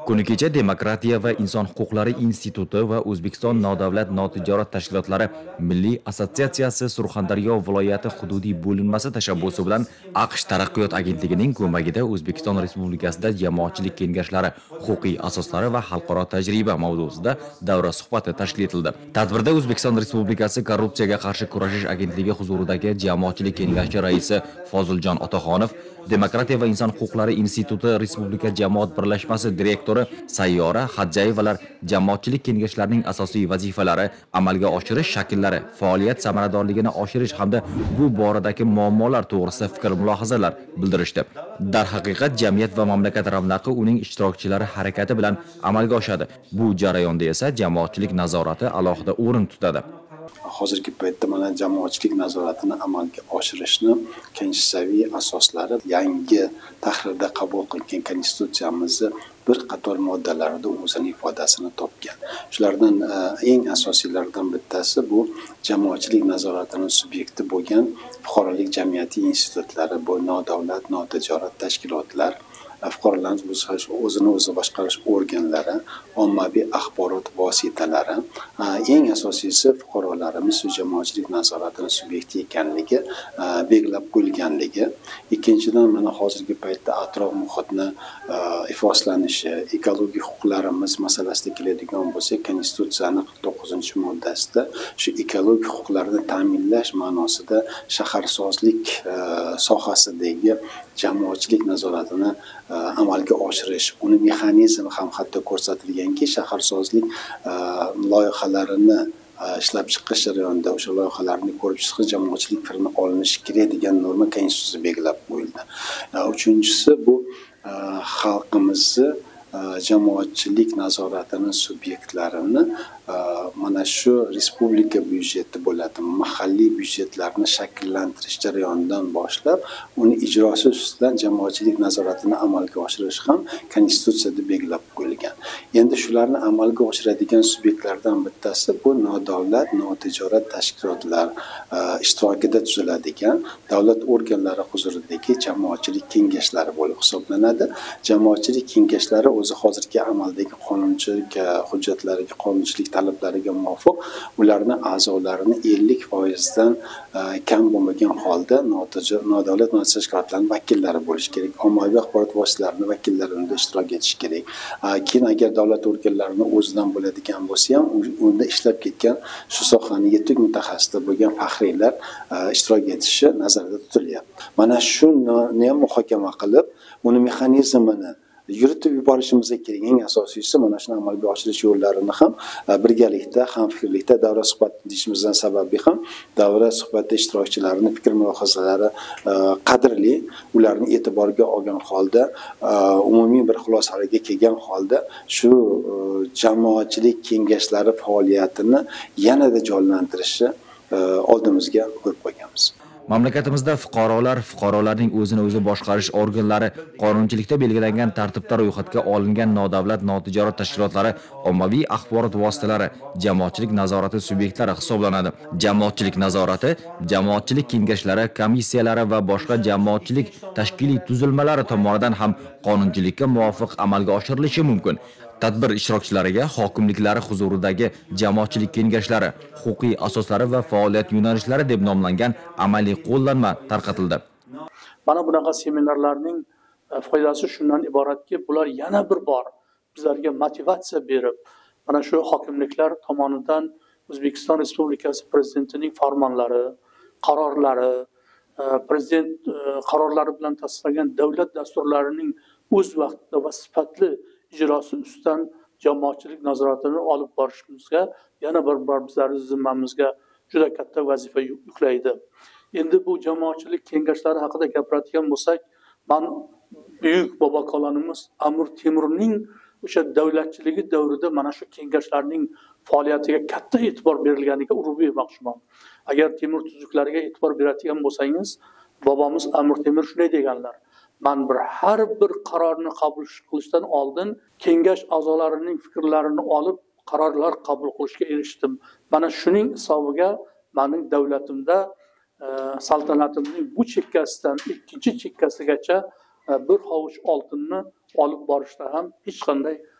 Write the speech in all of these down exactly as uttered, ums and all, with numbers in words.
Kuni kecha Demokratiya va inson huquqlari instituti va O'zbekiston nodavlat notijorat tashkilotlari Milliy assotsiatsiyasi Surxondaryo viloyati hududiy bo'linmasi tashabbusi bilan AQSh taraqqiyot agentligining ko'magida O'zbekiston Respublikasida jamoatchilik kengashlari, huquqiy asoslari va xalqaro tajriba mavzusida davra suhbati tashkil etildi. Tadbirda O'zbekiston Respublikasi korrupsiyaga qarshi kurashish agentligi huzuridagi jamoatchilik kengashi raisi Foziljon Otaxonov, Demokratiya va inson huquqlari instituti Respublika jamoat birlashmasi direktori Sayyora Xadjayevalar jamoatchilik kengashlarining asosiy vazifalari, amalga oshirish shakllari, faoliyat samaradorligini oshirish hamda bu boradagi muammolar to'g'risida fikr-mulohazalar bildirishdi. Darhaqiqat jamiyat va mamlakat ravnaqi uning ishtirokchilari harakati bilan amalga oshadi. Bu jarayonda esa jamoatchilik nazorati alohida o'rin tutadi. Hozirgi paytda mana jamoatchilik nazoratini amalga oshirishni konstitutsiyaviy asoslari yangi tahrirda qabul qilingan konstitutsiyamizni bir qator moddalarida o'zining ifodasini topgan. Shulardan eng asosiylaridan bittasi bu jamoatchilik nazoratining subyekti bo'lgan fuqarolik jamiyati institutlari, bu nodavlat notijorat tashkilotlar, fuqarolarni o'zini o'zi boshqarish organlari, ommaviy axborot vositalari, eng asosiysi fuqarolarimiz jamoatchilik nazoratining subyekti ekanligi belgilab qo'yilganligi. Ikkinchidan, mana hozirgi paytda atrof muhitni ifloslanishi, ekologik huquqlarimiz masalasida keladigan bo'lsak, konstitutsiyaning qirq to'qqizinchi moddasida shu ekologik huquqlarni ta'minlash ma'nosida shaharsozlik sohasidagi jamoatchilik nazoratini amalga oshirish, uni mexanizmi ham hatto ko'rsatilganki, shaharsozlik loyihalarini ishlab chiqish jarayonida o'sha loyihalarni ko'rib chiqish jamoatchilik fikrini olinishi kerak degan norma konstitutsiya belgilab qo'yildi. Uchinchisi bu xalqimizni jamoatchilik nazoratining subyektlarini mana shu respublika byudjeti bo'ladi, mahalliy byudjetlarni shakllantirish jarayonidan boshlab uni ijrosi ustidan jamoatchilik nazoratini amalga oshirish ham konstitutsiyada belgilab qo'yilgan. Endi shularni amalga oshiradigan subyektlardan bittasi bu nodavlat notijorat tashkilotlar ishtirokida tuziladigan davlat organlari huzuridagi jamoatchilik kengashlari bo'lib hisoblanadi. Jamoatchilik kengashlari o'zi hozirgi amaldagi qonunchilik hujjatlariga, qonunchilik talablariga muvofiq ularning a'zolarini ellik foizdan kam bo'lmagan holda nodavlat notijorat tashkilotlarning vakillari bo'lishi kerak. Ommaviy axborot vositalarining vakillari unda ishtirok etishi kerak. Keyin agar davlat organlarining o'zidan bo'ladigan bo'lsa ham, unda ishlab ketgan shu sohaning yetuk mutaxassisi bo'lgan faxriylar ishtirok etishi nazarda tutilyapti. Mana shuni ham muhokama qilib, uni mexanizmini yuritib yuborishimiz kerak. Eng asosiysi mana shuni amalga oshirish yo'llarini ham birgalikda, hamfikrlikda davra suhbat deyishimizdan sababi ham davra suhbatda ishtirokchilarining fikr mulohazalari qadrli, ularni e'tiborga olgan holda, umumiy bir xulosalarga kelgan holda shu jamoatchilik kengashlari faoliyatini yanada jonlantirishi oldimizga qo'yib qo'yganmiz. Mamlakatimizda fuqarolar, fuqarolarning o'zini o'zi boshqarish organlari, qonunchilikda belgilangan tartibda ro'yxatga olingan nodavlat notijorat tashkilotlari, ommaviy axborot vositalari, jamoatchilik nazorati subyektlari hisoblanadi. Jamoatchilik nazorati, jamoatchilik kengashlari, komissiyalari va boshqa jamoatchilik tashkiliy tuzilmalari tomonidan ham qonunchilikka muvofiq amalga oshirilishi mumkin. Tadbir ishtirokchilariga hokimliklari huzuridagi jamoatchilik kengashlari, huquqiy asoslari va faoliyat yo'nalishlari deb nomlangan amaliy qo'llanma tarqatildi. Mana bunaqa seminarlarning foydasi shundan iboratki, bular yana bir bor bizlarga motivatsiya berib, mana shu hokimliklar tomonidan O'zbekiston Respublikasi prezidentining farmonlari, qarorlari, prezident qarorlari bilan tasdiqlangan davlat dasturlarining o'z vaqtida va sifatli ijrosi ustidan jamoatchilik nazoratini olib borishimizga yana bir bor bizlarning zimmamizga juda katta vazifa yuklaydi. Endi bu jamoatchilik kengashlari haqida gapiradigan bo'lsak, men buyuk bobokalonimiz Amir Temurning o'sha davlatchiligi davrida mana shu kengashlarning faoliyatiga katta e'tibor berilganiga urg'u bermoqchiman. Agar Temur tuzuklariga e'tibor beradigan bo'lsangiz, bobomiz Amir Temur shunday deganlar: "Men bir har bir qarorni qabul qilishdan oldin kengash a'zolarining fikrlarini olib qarorlar qabul qilishga erishdim. Mana shuning hisobiga mening davlatimda saltanatimning bu chekkasidan ikkinchi chekkasigacha bir hovuch oltinni olib borishda ham hech qanday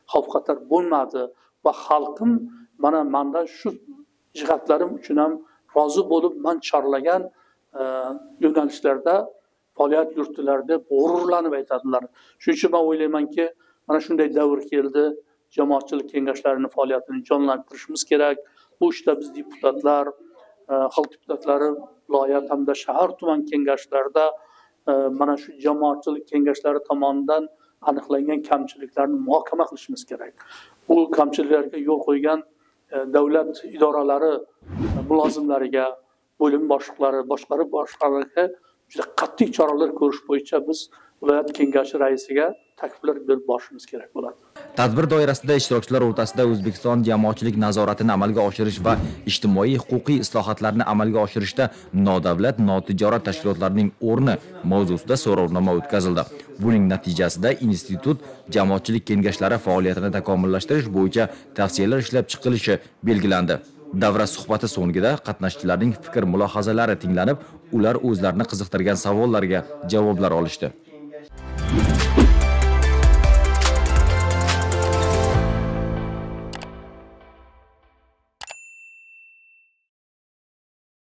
xavf xatar bo'lmadi va xalqim mana mendan shu jihatlarim uchun ham rozi bo'lib men chorlagan yo'nalishlarda faoliyat yuritdilar deb g'ururlanib aytadilar. Shuning uchun men o'ylaymanki, mana shunday davr keldi, jamoatchilik kengashlarining faoliyatini jonlantirishimiz kerak. Bu ishda biz deputatlar, xalq deputatlari, viloyat hamda shahar tuman kengashlarida mana shu jamoatchilik kengashlari tomonidan aniqlangan kamchiliklarni muhokama qilishimiz kerak. Bu kamchiliklarga yo'l qo'ygan davlat idoralari mulozimlariga, bo'lim boshliqlari, boshqarib boshqaruvchilarga juda qat'iy choralar ko'rish bo'yicha biz viloyat kengashi raisiga takliflar berib borishimiz kerak bo'ladi. Tadbir doirasida ishtirokchilar o'rtasida O'zbekiston jamoatchilik nazoratini amalga oshirish va ijtimoiy huquqiy islohotlarni amalga oshirishda nodavlat notijorat tashkilotlarining o'rni mavzusida so'rovnoma o'tkazildi. Buning natijasida institut jamoatchilik kengashlari faoliyatini takomillashtirish bo'yicha tavsiyalar ishlab chiqilishi belgilandi. Davra suhbati so'ngida qatnashchilarning fikr-mulohazalari tinglanib, ular o'zlarini qiziqtirgan savollarga javoblar olishdi.